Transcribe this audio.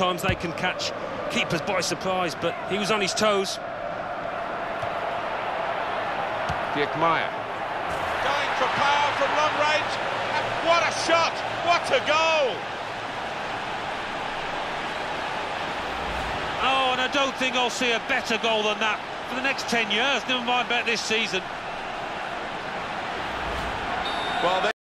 sometimes they can catch keepers by surprise, but he was on his toes. Dirk Meyer. Going for power from long range. And what a shot! What a goal! Oh, and I don't think I'll see a better goal than that for the next 10 years, never mind about this season. Well,